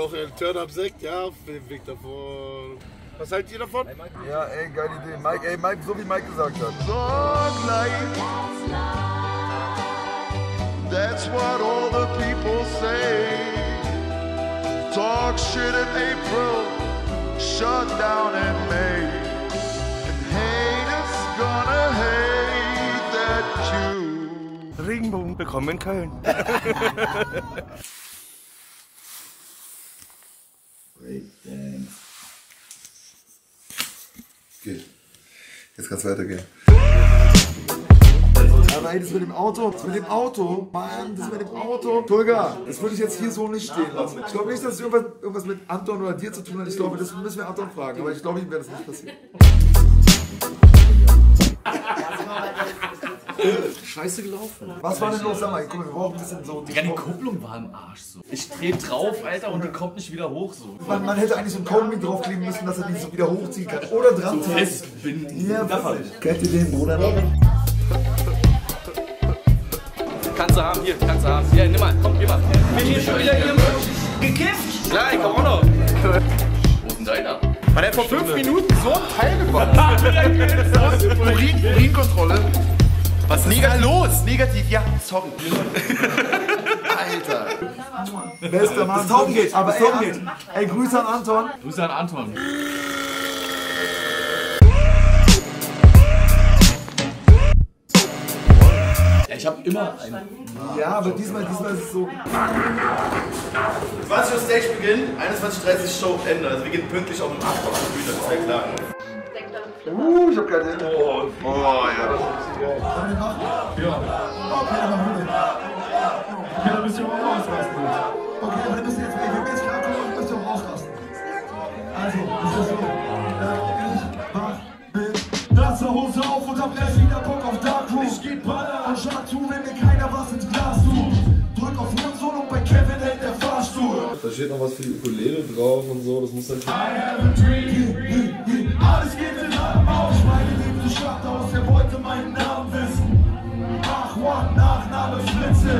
noch ein Turn-Up-Sekt, ja, auf dem Weg davon. Was haltet ihr davon? Ja, ey, geile Idee. Mike, ey, Mike, so wie Mike gesagt hat. Dog life. That's what all the people say. Talk shit in April, shut down in May. And haters gonna hate that you. Regenbogen, willkommen in Köln. Breakdance. Okay, jetzt kann's weitergehen. Aber ey, das mit dem Auto, Mann, das mit dem Auto. Tolga, das würde ich jetzt hier so nicht stehen lassen. Ich glaube nicht, dass es irgendwas mit Anton oder dir zu tun hat. Ich glaube, das müssen wir Anton fragen, aber ich glaube, ihm wäre das nicht passiert. Scheiße gelaufen. Was war denn los? Sag mal, guck mal, wir brauchen ein bisschen so... Digga, die Kupplung war im Arsch so. Ich dreh drauf, Alter, und die kommt nicht wieder hoch so. Man hätte eigentlich so ein Kaugummi draufkleben müssen, dass er die so wieder hochziehen kann. Oder dran So festbinden. Ja, wirklich. Kennt ihr den Bruder noch? Kannst du haben, hier, kannst du haben. Hier, nimm mal, komm, geh mal. Bin hier schon wieder hier gekifft? Klar, ich komm auch noch. Wo ist denn deiner? Man hat vor 5 Minuten so ein Teil gewonnen. Urinkontrolle. Was ist da los? Negativ, ja, sorry. Alter. Bester Mann. Das Tauben geht. Aber ey, Grüße an Anton. Grüße an Anton. Ja, ich hab immer einen. Ja, aber diesmal ist es so. 20 Uhr Stagebeginn, 21:30 Show Ende. Also wir gehen pünktlich auf dem 8 auf die Bühne, das ist ja klar. Ich hab keine Hände. Oh ja. Okay, dann müsst ihr auch ausrasten. Okay, aber dann müsst ihr jetzt, wenn wir jetzt klarkommen, müsst ihr auch ausrasten. Also, ist das so? Ich wach bin, lasse Hose auf und hab gleich wieder Bock auf Dark Room. Ich geh ballern und schlag zu, wenn mir keiner was ins Glas tut. Drück auf Hurensohn und bei Kevin hält der Fahrstuhl. Da steht noch was für die Ukulele drauf und so, das muss dann... I have a dream. Alles geht in Atem auf. Meine liebste Schlacht aus, er wollte meinen Namen wissen. Ach, what, Nachname Flitze.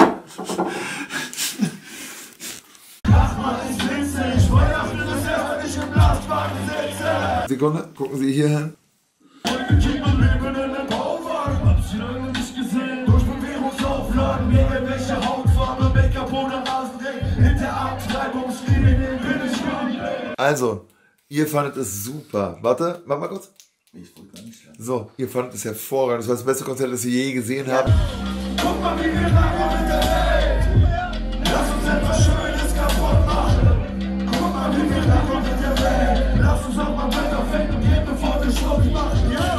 Sekunde, gucken Sie hier hin. Heute kriegt man Leben in den Bauwagen. Hab sie lange nicht gesehen. Durch Bewegungsauflagen, irgendwelche Hautfarbe, Make-up oder Rasenring. In der Abtreibungslinie bin ich dran. Also, ihr fandet es super. Warte, mach mal kurz. Ich wollte gar nicht sagen. So, ihr fandet es hervorragend. Das war das beste Konzert, das ihr je gesehen habt. Guck mal, wie wir lachen mit der Welt. Lass uns etwas Schönes kaputt machen. Guck mal, wie wir lachen mit der Welt. Lass uns auch mal weiter finden gehen, bevor wir Schluss machen. Ja.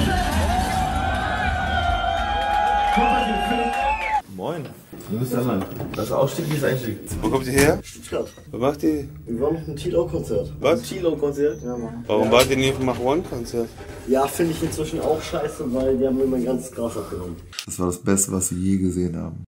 Guck mal, den Film. Moin. Du bist der Mann. Das Ausstieg, wie ist Einstieg? Wo kommt ihr her? Stuttgart. Was macht ihr? Wir waren auf einem Tilo-Konzert. Was? Tilo-Konzert? Ja, Mann. Warum wart ihr nie auf dem Mach One-Konzert? Ja, finde ich inzwischen auch scheiße, weil die haben mir mein ganzes Gras abgenommen. Das war das Beste, was sie je gesehen haben.